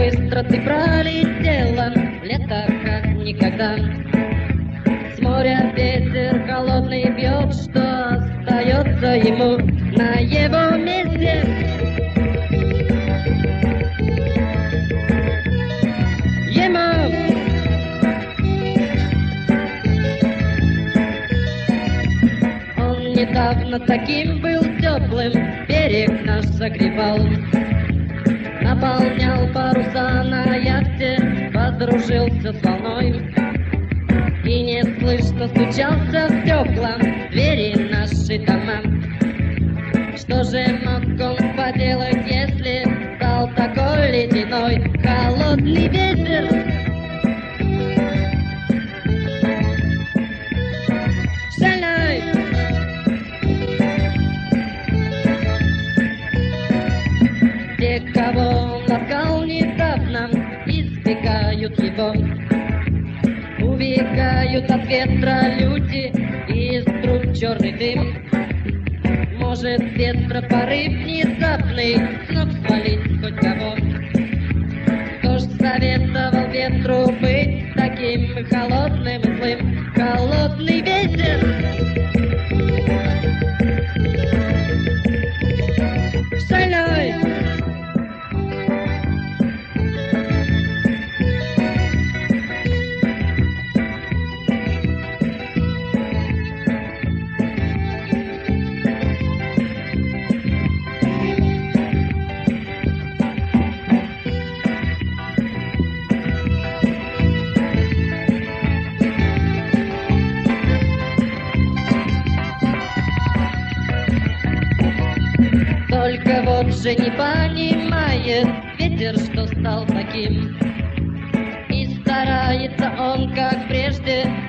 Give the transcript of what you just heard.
быстро ты пролетела, лето как никогда. С моря ветер холодный бьет, что остается ему на его месте. Он недавно таким был теплым, берег наш согревал, наполнял паруса на яхте, подружился с волной и неслышно стучался в стекла двери нашей дома. Что же мог он поделать, если стал такой ледяной холодный ветер? Шальной! Те, кого он ласкал недавно, избегают его. Убегают от ветра люди, и из труб черный дым. Может, ветра порыв внезапный снова свалить хоть кого. Кто ж советовал ветру быть таким холодным и злым? Холодный ветер! Шальной! Только вот же не понимает ветер, что стал таким. И старается он, как прежде,